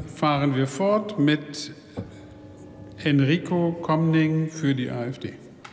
fahren wir fort mit Enrico Comning für die AfD.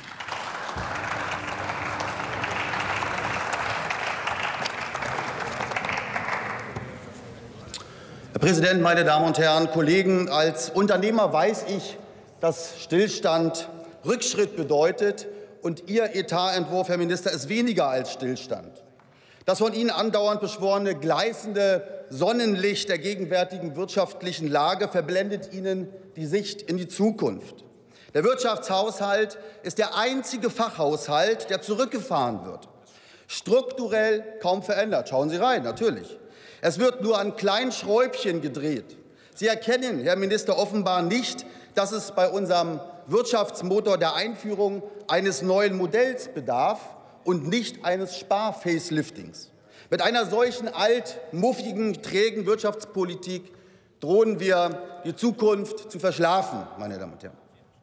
Herr Präsident, meine Damen und Herren, Kollegen! Als Unternehmer weiß ich, dass Stillstand Rückschritt bedeutet. Und Ihr Etatentwurf, Herr Minister, ist weniger als Stillstand. Das von Ihnen andauernd beschworene gleißende Sonnenlicht der gegenwärtigen wirtschaftlichen Lage verblendet Ihnen die Sicht in die Zukunft. Der Wirtschaftshaushalt ist der einzige Fachhaushalt, der zurückgefahren wird. Strukturell kaum verändert. Schauen Sie rein, natürlich. Es wird nur an kleinen Schräubchen gedreht. Sie erkennen, Herr Minister, offenbar nicht, dass es bei unserem Wirtschaftsmotor der Einführung eines neuen Modells bedarf und nicht eines Spar-Faceliftings. Mit einer solchen altmuffigen, trägen Wirtschaftspolitik drohen wir, die Zukunft zu verschlafen, meine Damen und Herren.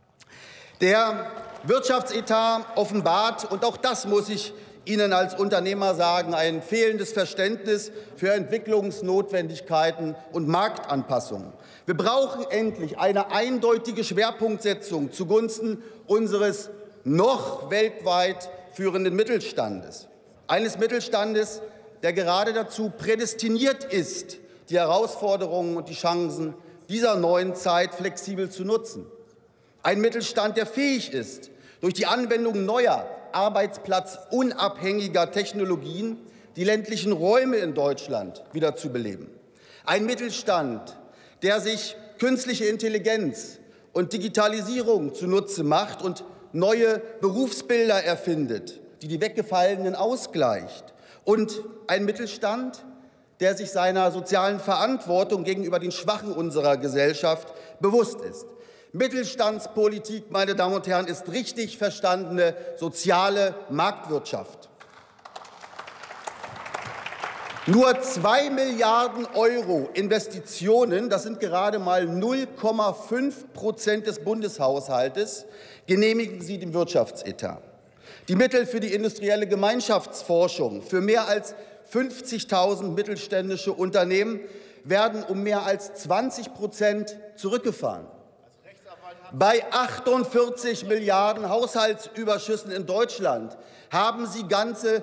Der Wirtschaftsetat offenbart, und auch das muss ich Ihnen als Unternehmer sagen, ein fehlendes Verständnis für Entwicklungsnotwendigkeiten und Marktanpassungen. Wir brauchen endlich eine eindeutige Schwerpunktsetzung zugunsten unseres noch weltweit führenden Mittelstandes. Eines Mittelstandes, der gerade dazu prädestiniert ist, die Herausforderungen und die Chancen dieser neuen Zeit flexibel zu nutzen. Ein Mittelstand, der fähig ist, durch die Anwendung neuer, arbeitsplatzunabhängiger Technologien die ländlichen Räume in Deutschland wieder zu beleben. Ein Mittelstand, der sich künstliche Intelligenz und Digitalisierung zunutze macht und neue Berufsbilder erfindet, die die weggefallenen ausgleicht. Und ein Mittelstand, der sich seiner sozialen Verantwortung gegenüber den Schwachen unserer Gesellschaft bewusst ist. Mittelstandspolitik, meine Damen und Herren, ist richtig verstandene soziale Marktwirtschaft. Nur 2 Milliarden € Investitionen, das sind gerade mal 0,5% des Bundeshaushaltes, genehmigen Sie dem Wirtschaftsetat. Die Mittel für die industrielle Gemeinschaftsforschung für mehr als 50.000 mittelständische Unternehmen werden um mehr als 20% zurückgefahren. Bei 48 Milliarden Haushaltsüberschüssen in Deutschland haben Sie ganze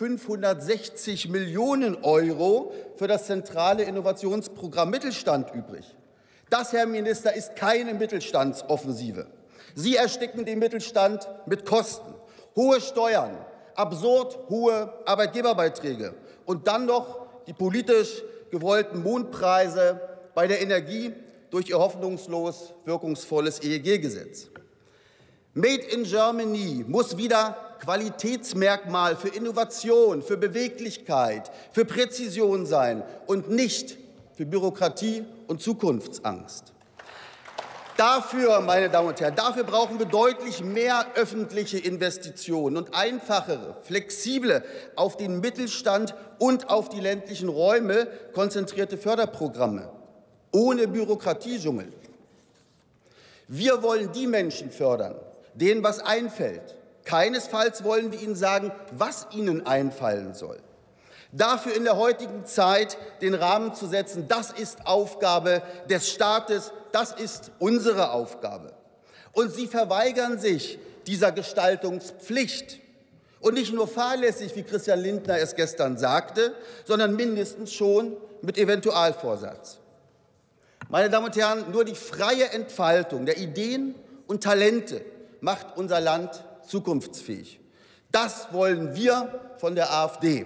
560 Millionen € für das zentrale Innovationsprogramm Mittelstand übrig. Das, Herr Minister, ist keine Mittelstandsoffensive. Sie ersticken den Mittelstand mit Kosten, hohe Steuern, absurd hohe Arbeitgeberbeiträge und dann noch die politisch gewollten Mondpreise bei der Energie durch Ihr hoffnungslos wirkungsvolles EEG-Gesetz. Made in Germany muss wieder Qualitätsmerkmal für Innovation, für Beweglichkeit, für Präzision sein und nicht für Bürokratie und Zukunftsangst. Dafür, meine Damen und Herren, dafür brauchen wir deutlich mehr öffentliche Investitionen und einfachere, flexible, auf den Mittelstand und auf die ländlichen Räume konzentrierte Förderprogramme. Ohne Bürokratiedschungel. Wir wollen die Menschen fördern, denen was einfällt. Keinesfalls wollen wir ihnen sagen, was ihnen einfallen soll. Dafür in der heutigen Zeit den Rahmen zu setzen, das ist Aufgabe des Staates, das ist unsere Aufgabe. Und Sie verweigern sich dieser Gestaltungspflicht. Und nicht nur fahrlässig, wie Christian Lindner es gestern sagte, sondern mindestens schon mit Eventualvorsatz. Meine Damen und Herren, nur die freie Entfaltung der Ideen und Talente macht unser Land zukunftsfähig. Das wollen wir von der AfD.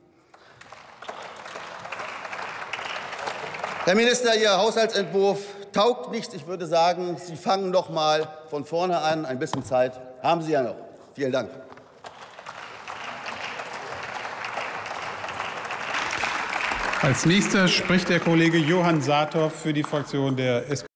Herr Minister, Ihr Haushaltsentwurf taugt nichts. Ich würde sagen, Sie fangen noch mal von vorne an. Ein bisschen Zeit haben Sie ja noch. Vielen Dank. Als nächster spricht der Kollege Johann Saathoff für die Fraktion der SPD.